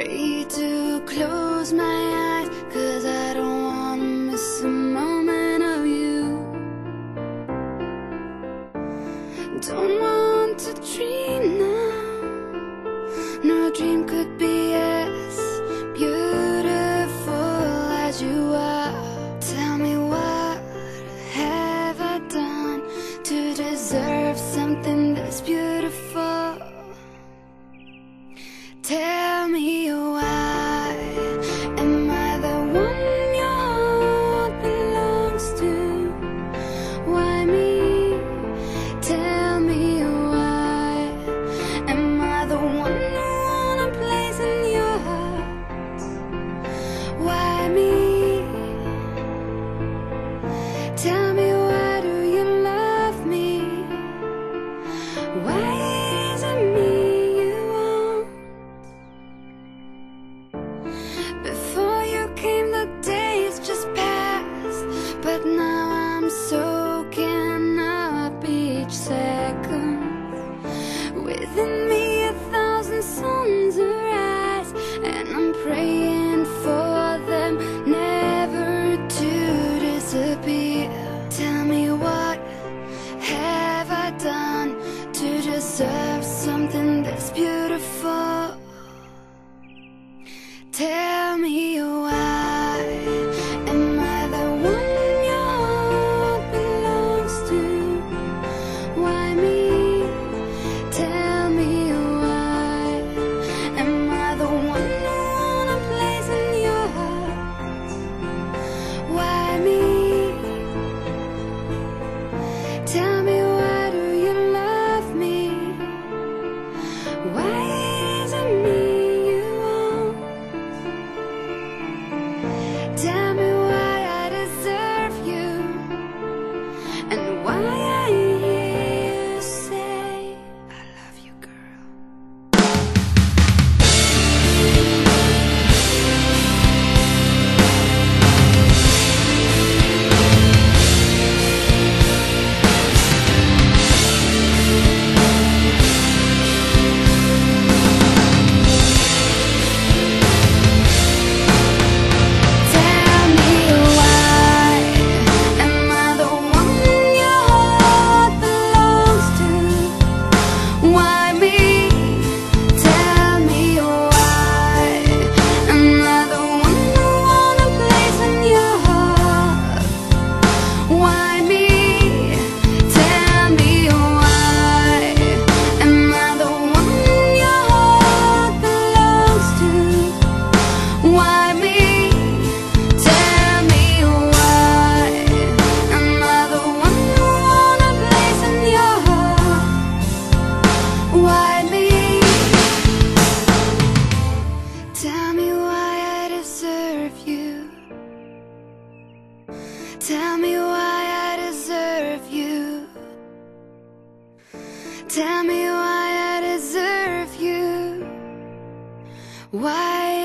Afraid to close my eyes, 'cause I don't wanna miss a moment of you. Don't want to dream now. No dream could be as beautiful as you are. Tell me, what have I done to deserve something this beautiful? Tell me, why am I the one your heart belongs to? Why me? Tell me, why am I the one who want a place in your heart? Why me? Tell me, why do you love me? Why is it me you want? Before you came, the days just passed, but now I'm soaking up each second. Within me 1,000 suns arise, and I'm praying for them never to disappear. Tell me, what have I done to deserve something this beautiful? Tell me, why am I the one your heart belongs to? Why me? Tell me, why am I the one who want a place in your heart? Why me? Tell me, why do you love me? Why is it me you want? Tell me why I deserve you, and why I hear you say I love you, girl. Tell me, why am I the one your heart belongs to? Why me? Tell me, why am I the one who want a place in your heart? Why me? Tell me, why am I the one your heart belongs to? Why me? Tell me, why am I the one who want a place in your heart? Why me? Tell me why I deserve you. Tell me why I deserve you. Tell me why I deserve you. Why